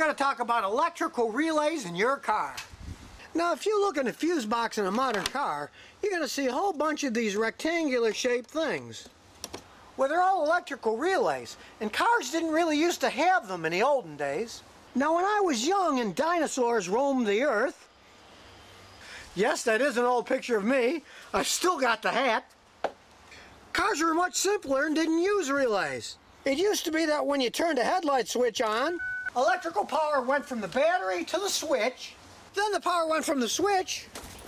to talk about electrical relays in your car. Now, if you look in the fuse box in a modern car, you're going to see a whole bunch of these rectangular shaped things. Well, they're all electrical relays, and cars didn't really used to have them in the olden days. Now, when I was young and dinosaurs roamed the earth, yes, that is an old picture of me. I've still got the hat. Cars were much simpler and didn't use relays. It used to be that when you turned a headlight switch on, electrical power went from the battery to the switch. Then the power went from the switch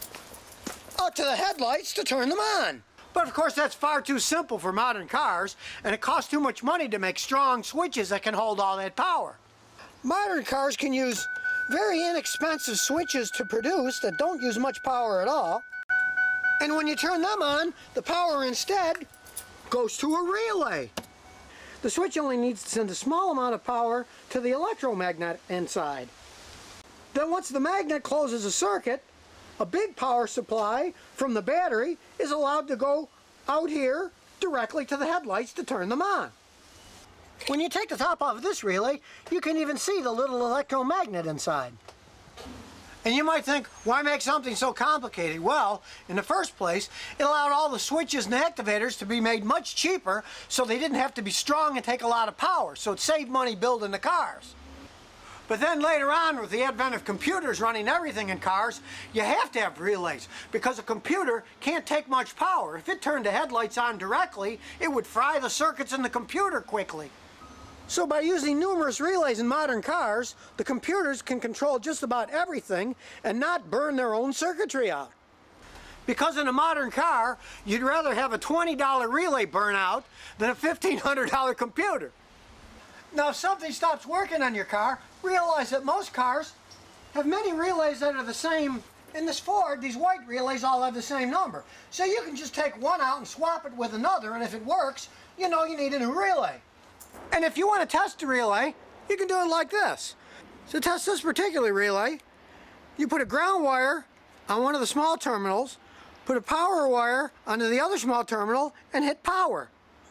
out to the headlights to turn them on. But of course that's far too simple for modern cars, and it costs too much money to make strong switches that can hold all that power. Modern cars can use very inexpensive switches to produce that don't use much power at all. And when you turn them on, the power instead goes to a relay. The switch only needs to send a small amount of power to the electromagnet inside. Then once the magnet closes a circuit, a big power supply from the battery is allowed to go out here directly to the headlights to turn them on. When you take the top off of this relay, you can even see the little electromagnet inside. And you might think, why make something so complicated? Well, in the first place, it allowed all the switches and activators to be made much cheaper, so they didn't have to be strong and take a lot of power, so it saved money building the cars. But then later on, with the advent of computers running everything in cars, you have to have relays, because a computer can't take much power. If it turned the headlights on directly, it would fry the circuits in the computer quickly. So by using numerous relays in modern cars, the computers can control just about everything and not burn their own circuitry out. Because in a modern car, you'd rather have a $20 relay burn out than a $1,500 computer. Now, if something stops working on your car, realize that most cars have many relays that are the same. In this Ford, these white relays all have the same number. So you can just take one out and swap it with another, and if it works, you know you need a new relay. And if you want to test a relay, you can do it like this. To test this particular relay, you put a ground wire on one of the small terminals, put a power wire onto the other small terminal, and hit power.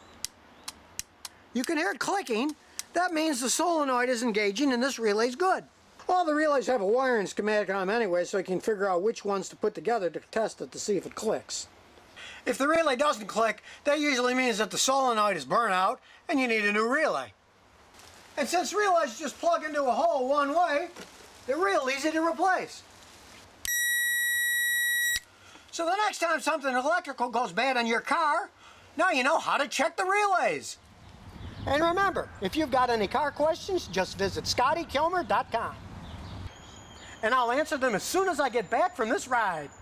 You can hear it clicking. That means the solenoid is engaging and this relay's good. All the relays have a wiring schematic on them anyway, so you can figure out which ones to put together to test it to see if it clicks. If the relay doesn't click, that usually means that the solenoid is burnt out and you need a new relay. And since relays just plug into a hole one way, they're real easy to replace. So the next time something electrical goes bad on your car, now you know how to check the relays. And remember, if you've got any car questions, just visit ScottyKilmer.com. And I'll answer them as soon as I get back from this ride.